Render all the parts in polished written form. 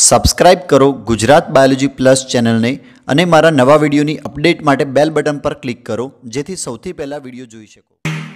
Subscribe કરો Gujarat biology plus ચેનલને અને મારા નવા વિડીયોની અપડેટ માટે બેલ બટન પર ક્લિક કરો જેથી સૌથી પહેલા વિડીયો જોઈ શકો।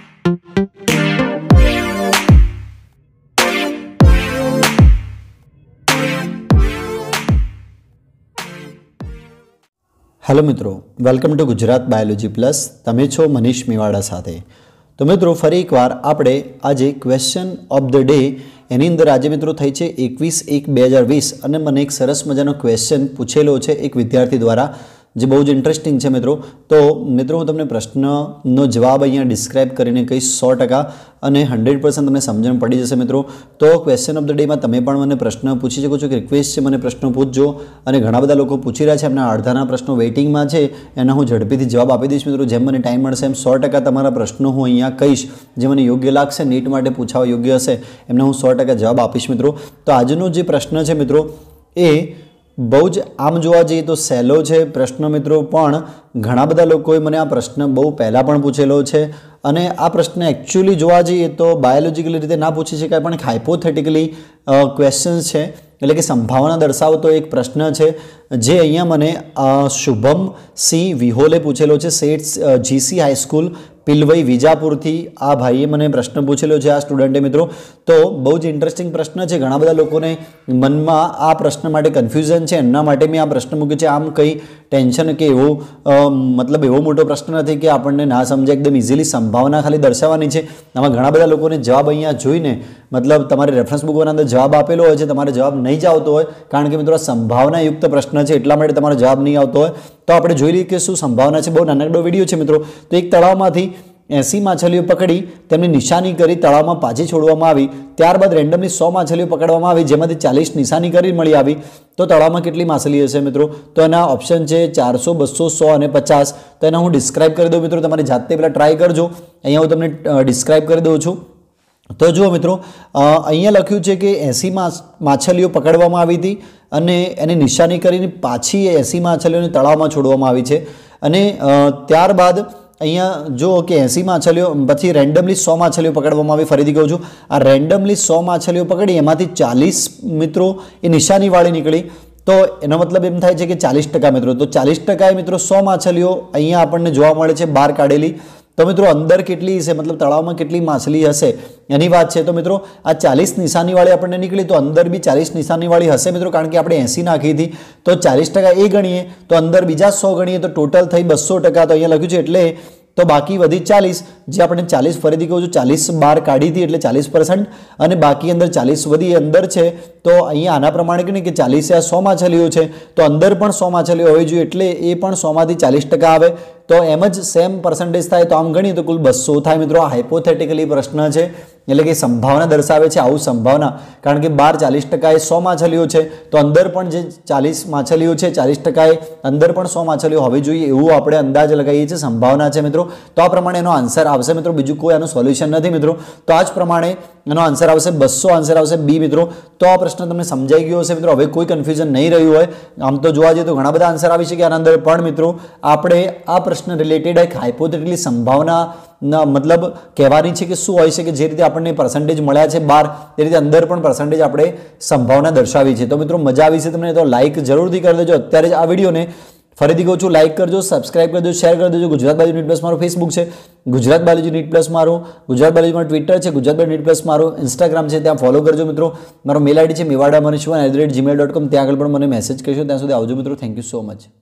हेलो मित्रों, welcome to Gujarat biology plus. तमे छो मनीष मेवाड़ा साथे। तो मित्रों फरी एक वार आपणे आज क्वेश्चन ऑफ द डे एनी अंदर आज मित्रों थई छे 21/1/2020 अने मने एक सरस मजानो क्वेश्चन पूछेलो छे एक विद्यार्थी द्वारा जे बहुत ज इंटरेस्टिंग है मित्रों। तो मित्रों हूँ तमने प्रश्ननो जवाब अहींया डिस्क्राइब करीने कहीश 100% अने 100% तमने समझण पड़ी जशे मित्रों। तो क्वेश्चन ऑफ द डे में तमे पण मने प्रश्न पूछी शको छो कि रिक्वेस्ट है मने प्रश्न पूछजो अने घणा बधा लोको पूछी रह्या छे, एमना अर्धाना प्रश्नो वेटिंग में छे, एना हूँ झड़पीथी जवाब आपी दईश मित्रों। जेम मने टाइम मळशे एम 100% तमारा प्रश्नो हूँ अहींया कहीश जे मने योग्य लागशे, नीट माटे पूछावा योग्य हशे एमने हूँ 100% जवाब आपीश मित्रों। तो आजनो जे प्रश्न छे मित्रों ए बहु ज आम जोवा जईए तो सहेलो छे प्रश्न मित्रों, पण घणा बधा लोकोए मने आ प्रश्न बहु पहेला पण पूछेलो छे अने आ प्रश्न एक्चुअली जोवा जईए तो बायोलॉजिकली रीते ना पूछी शकाय पण हाइपोथेटिकली क्वेश्चन्स छे, एटले कि संभावना दर्शावतो एक प्रश्न छे जे अहींया मने शुभम सी विहोले पूछेलो छे। Sets G C high school Pilvai Vijapur थी आ भाईए मने प्रश्न पूछेलो छे, आ स्टूडेंटे मित्रों। तो बहुत इंटरेस्टिंग प्रश्न है, घणा बधा लोकोने मन में आ प्रश्न माटे कन्फ्यूजन है, एना माटे मैं आ प्रश्न मूक्यो छे। आम कई टेन्शन के एवो मतलब एवो मोटो प्रश्न नथी कि आपणने ना समझे, एकदम इजीली संभावना खाली दर्शावવાની છે। આમાં ઘણા બધા લોકોને જવાબ અહીંયા જોઈને मतलब તમારે રેફરન્સ બુકના અંદર જવાબ આપેલો હોય છે, તમારે જવાબ નહીં જ આવતો હોય કારણ કે મિત્રો સંભાવના યુક્ત પ્રશ્ન છે એટલા માટે તમારો જવાબ નહીં આવતો હોય। તો આપણે જોઈ લઈએ કે શું સંભાવના છે। બહુ નાનકડો વિડિયો છે મિત્રો। તો એક તળાવમાંથી 80 માછલીઓ પકડી તેમની નિશાની કરી તળાવમાં પાછી છોડવામાં આવી, ત્યારબાદ રેન્ડમલી 100 માછલીઓ પકડવામાં આવી જેમાંથી 40 નિશાની કરી મળી આવી, તો તળાવમાં કેટલી માછલી હશે મિત્રો? તો એના ઓપ્શન છે 400, 200, 100 અને 50। તો એના હું ડિસ્ક્રાઇબ કરી દઉં મિત્રો, તમારે જાતે પહેલા ટ્રાય કરજો। અહીંયા હું તમને ડિસ્ક્રાઇબ કરી દઉં છું। तो जो मित्रों अहींया लख्युं छे कि 80 माछलीओ पकड़वामां आवी हती अने एनी निशानी करीने पाछी 80 माछलीओने तळावमां छोडवामां आवी छे अने त्यारबाद अहींया जो कि 80 माछलीओ पछी रेन्डमली 100 माछलीओ पकड़वामां आवी। फरीथी कहूं छुं, आ रेन्डमली 100 माछलीओ पकड़ी एमांथी 40 मित्रों ए निशानीवाળી निकળી, तो एनो मतलब एम थाय छे कि 40% मित्रों। तो 40% मित्रों 100 माछलीओ अहींया आपणने जोवा मळे छे बहार काढेली। तो मित्रों अंदर केटली हशे मतलब तळाव में केटली माछली हशे एनी वात छे। तो मित्रों आ 40 निशानीवाળી आपणे निकળી, तो अंदर भी 40 निशानीवाળી हशे मित्रों, कारण के आपणे 80 नाखी थी। तो 40% ए गणीए तो अंदर बीजा 100 गणीए तो टोटल थई 200%। तो अहींया लख्युं छे एटले तो बाकी वधी 40, जे आपणे 40 फरीथी कहूं छुं 40 बार काढी थी एटले 40% अने बाकी अंदर 40 वधी अंदर छे। तो अहींया आना प्रमाणे कहीए कि 40 आ 100 माछलीओ छे, तो अंदर पण 100 माछलीओ होवी जोईए एटले ए पण 100 मांथी 40% आवे, तो एम ज सेम परसेंटेज थाय। तो आम गणीए तो कुल 200 थाय मित्रों। हाइपोथेटिकली प्रश्न है एटले कि संभावना दर्शावे छे आवुं संभावना, कारण के बार 40% ए 100 माछलीओ छे, तो अंदर पण जे 40 माछलीओ छे 40% ए अंदर पण 100 माछलीओ होवी जोईए एवुं आपणे अंदाज लगावीए छीए, संभावना छे मित्रों। तो आ प्रमाणे एनो आंसर आवशे मित्रों, बीजुं कोई आनुं सोल्यूशन नथी मित्रों। तो आज प्रमाणे एनो आंसर आवशे 200, आंसर आवशे बी मित्रों। तो आ प्रश्न तमने समजाई गयो हशे मित्रों। हवे कोई कन्फ्यूजन नहीं रह्युं होय। आम तो जोवा जईए तो घणा बधा आंसर आवी शके आना अंदर, पण मित्रों आपणे आ प्रश्न रिलेटेड एक हाइपोथेटिकली संभावना मतलब कहेवानी छे कि शुं होई शके, जे रीते आपणे परसेंटेज मळ्या छे बार ए रीते अंदर पण परसेंटेज आपणे संभावना दर्शावी छे। तो मित्रों मजा आवी छे तमने तो लाइक जरूरथी कर देजो अत्यारे ज आ विडियोने। फरीथी कहूं छुं लाइक करजो, सब्सक्राइब कर देजो, शेर कर देजो। गुजरात बायोलॉजी नीट प्लस मारो फेसबुक है, गुजरात बायोलॉजी नीट प्लस मारो, गुजरात बायोलॉजी मारो ट्विटर है, गुजरात बायोलॉजी नीट प्लस मारो इंस्टाग्राम है, त्यां फॉलो करजो मित्रों। मारो मेल आईडी है mewadamanish1@gmail.com, त्यां आगळ पण मने मेसेज करशो। त्यां सुधी आवजो मित्रों। Thank you so much.